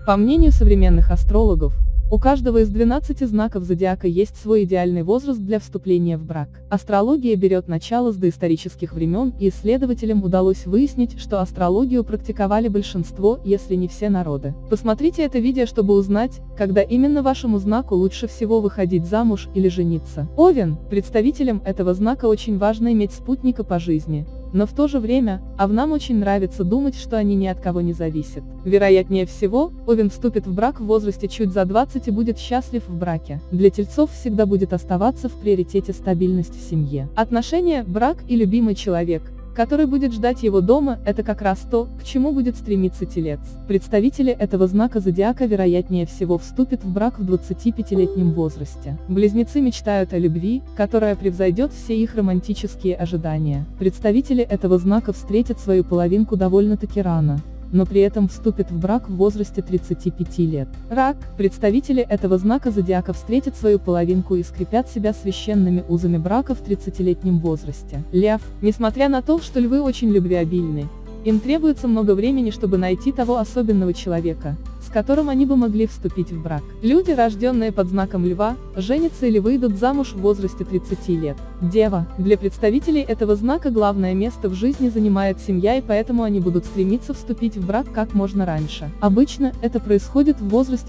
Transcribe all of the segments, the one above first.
По мнению современных астрологов, у каждого из 12 знаков зодиака есть свой идеальный возраст для вступления в брак. Астрология берет начало с доисторических времен, и исследователям удалось выяснить, что астрологию практиковали большинство, если не все народы. Посмотрите это видео, чтобы узнать, когда именно вашему знаку лучше всего выходить замуж или жениться. Овен, представителям этого знака очень важно иметь спутника по жизни. Но в то же время, овнам очень нравится думать, что они ни от кого не зависят. Вероятнее всего, Овен вступит в брак в возрасте чуть за 20 и будет счастлив в браке. Для тельцов всегда будет оставаться в приоритете стабильность в семье. Отношения, брак и любимый человек, который будет ждать его дома, это как раз то, к чему будет стремиться телец. Представители этого знака зодиака вероятнее всего вступят в брак в 25-летнем возрасте. Близнецы мечтают о любви, которая превзойдет все их романтические ожидания. Представители этого знака встретят свою половинку довольно-таки рано, но при этом вступит в брак в возрасте 35 лет. Рак, представители этого знака зодиака встретят свою половинку и скрепят себя священными узами брака в 30-летнем возрасте. Лев, несмотря на то, что львы очень любвеобильны, им требуется много времени, чтобы найти того особенного человека, с которым они бы могли вступить в брак. Люди, рожденные под знаком льва, женятся или выйдут замуж в возрасте 30 лет. Дева, для представителей этого знака главное место в жизни занимает семья, и поэтому они будут стремиться вступить в брак как можно раньше. Обычно, это происходит в возрасте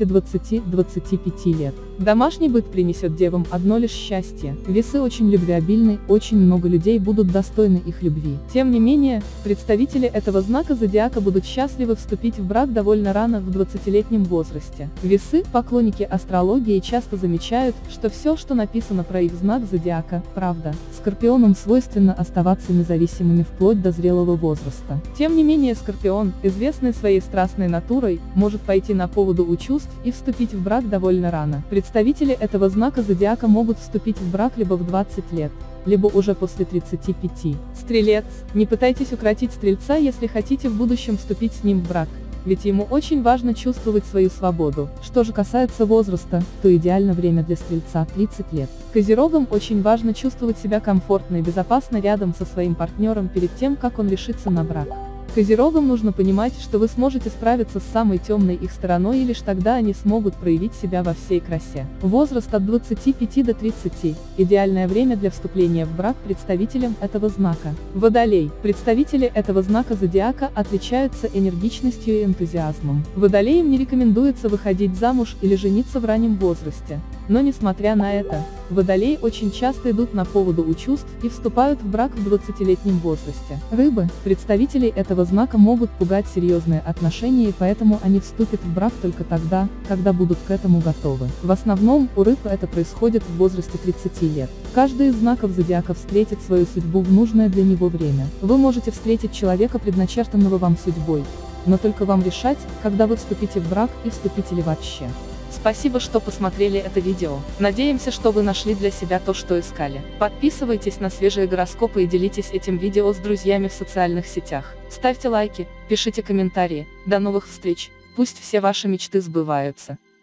20-25 лет. Домашний быт принесет девам одно лишь счастье. Весы очень любвеобильны, очень много людей будут достойны их любви. Тем не менее, представители этого знака зодиака будут счастливы вступить в брак довольно рано, в 20-летнем возрасте. Весы, поклонники астрологии, часто замечают, что все, что написано про их знак зодиака, правда. Скорпионам свойственно оставаться независимыми вплоть до зрелого возраста. Тем не менее, Скорпион, известный своей страстной натурой, может пойти на поводу у чувств и вступить в брак довольно рано. Представители этого знака зодиака могут вступить в брак либо в 20 лет, либо уже после 35. Стрелец, не пытайтесь укротить стрельца, если хотите в будущем вступить с ним в брак, ведь ему очень важно чувствовать свою свободу. Что же касается возраста, то идеально время для стрельца 30 лет. Козерогам очень важно чувствовать себя комфортно и безопасно рядом со своим партнером перед тем, как он решится на брак. Козерогам нужно понимать, что вы сможете справиться с самой темной их стороной, и лишь тогда они смогут проявить себя во всей красе. Возраст от 25 до 30 – идеальное время для вступления в брак представителям этого знака. Водолей. Представители этого знака зодиака отличаются энергичностью и энтузиазмом. Водолеям не рекомендуется выходить замуж или жениться в раннем возрасте. Но несмотря на это, водолеи очень часто идут на поводу у чувств и вступают в брак в 20-летнем возрасте. Рыбы, представителей этого знака могут пугать серьезные отношения, и поэтому они вступят в брак только тогда, когда будут к этому готовы. В основном, у рыб это происходит в возрасте 30 лет. Каждый из знаков зодиака встретит свою судьбу в нужное для него время. Вы можете встретить человека, предначертанного вам судьбой, но только вам решать, когда вы вступите в брак и вступите ли вообще. Спасибо, что посмотрели это видео. Надеемся, что вы нашли для себя то, что искали. Подписывайтесь на свежие гороскопы и делитесь этим видео с друзьями в социальных сетях. Ставьте лайки, пишите комментарии. До новых встреч. Пусть все ваши мечты сбываются.